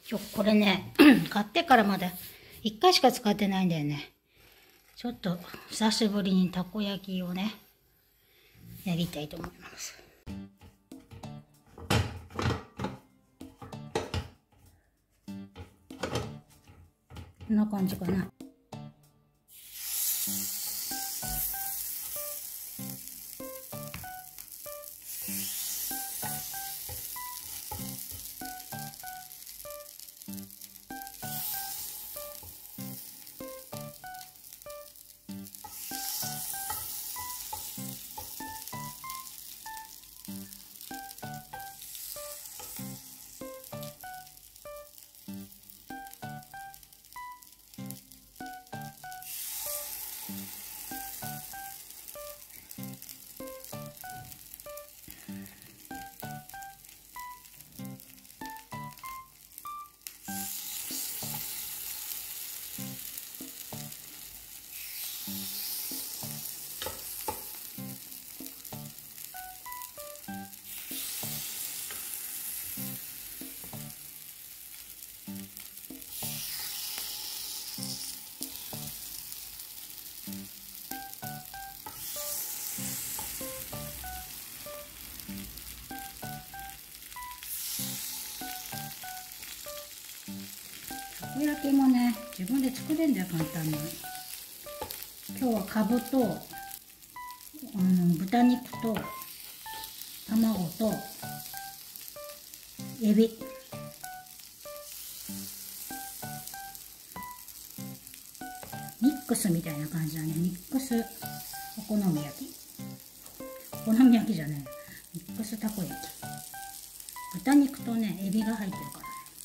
これね、買ってからまだ1回しか使ってないんだよね。ちょっと久しぶりにたこ焼きをね、やりたいと思います。こんな感じかな。たこ焼きもね、自分で作れるんだよ、簡単に。今日はかぶと豚肉と卵とエビ、ミックスみたいな感じだね。ミックスお好み焼き、お好み焼きじゃない、ミックスたこ焼き。豚肉とね、エビが入ってるから。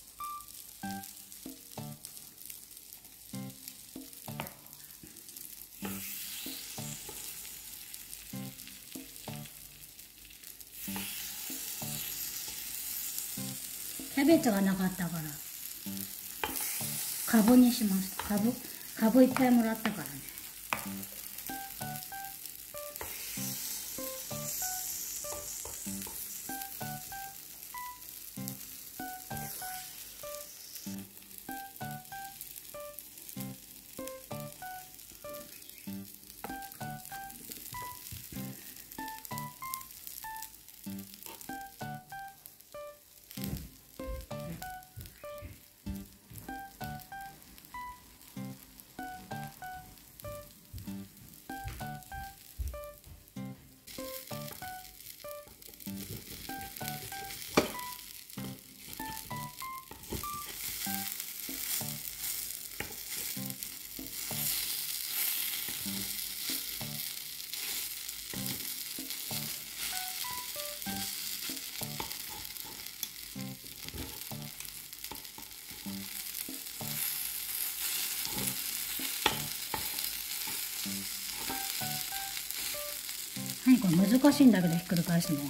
キャベツがなかったからかぶにしました。かぶいっぱいもらったからね。これ難しいんだけど、ひっくり返すのが。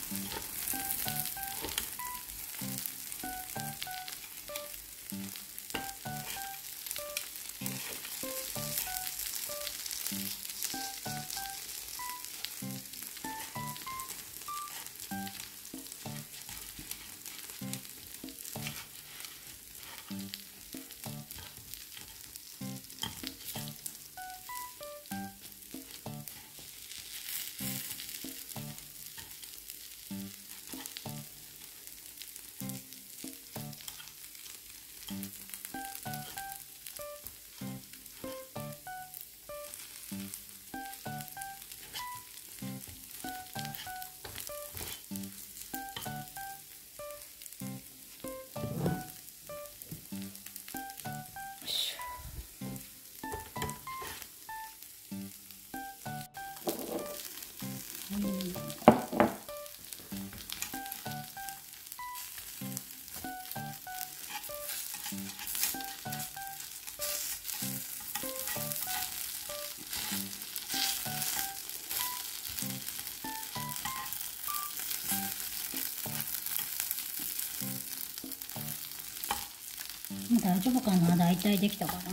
大丈夫かな、だいたいできたかな。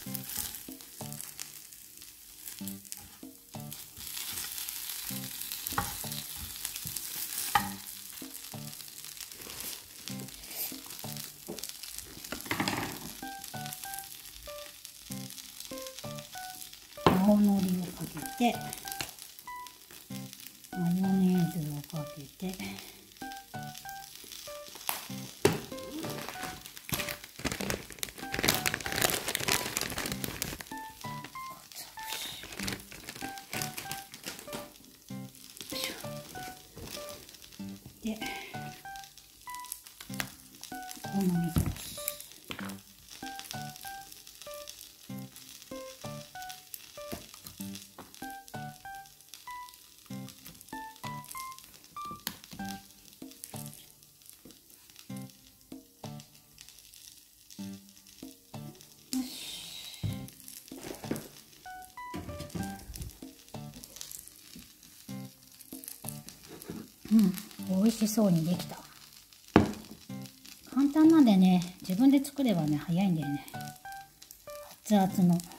青のりをかけて、マヨネーズをかけて、で、お好みソース。美味しそうにできた。簡単なんでね、自分で作ればね、早いんだよね。熱々の